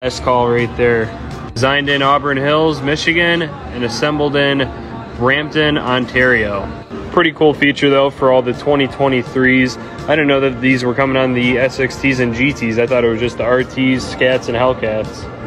Best call right there. Designed in Auburn Hills, Michigan, and assembled in Brampton, Ontario. Pretty cool feature though for all the 2023s. I didn't know that these were coming on the SXTs and GTs. I thought it was just the RTs, Scats, and Hellcats.